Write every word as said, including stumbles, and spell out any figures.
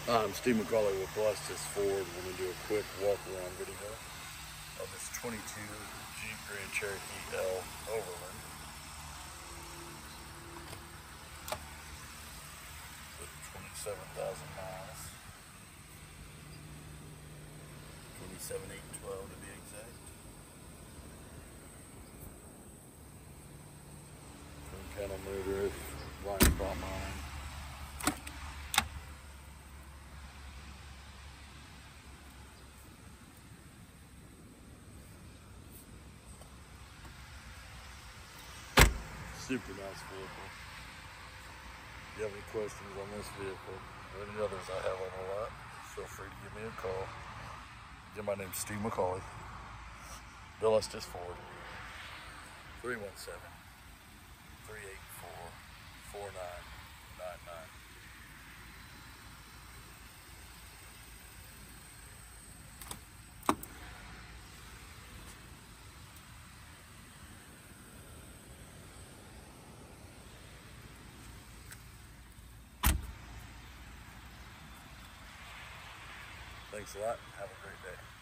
I'm Steve McCauley with Justice Ford. We're going to do a quick walk around video of this twenty-two Jeep Grand Cherokee L Overland. With twenty-seven thousand miles. twenty-seven eight twelve to be exact. Twin panel motor, blind spot mine. Super nice vehicle. If you have any questions on this vehicle or any others I have on the lot, feel free to give me a call. Again, my name's Steve McCauley. Bill Estes Ford. three one seven, three eight four, four nine nine nine. Thanks a lot. Have a great day.